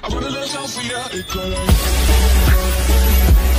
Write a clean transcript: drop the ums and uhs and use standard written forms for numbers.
I run a little town for ya. It go like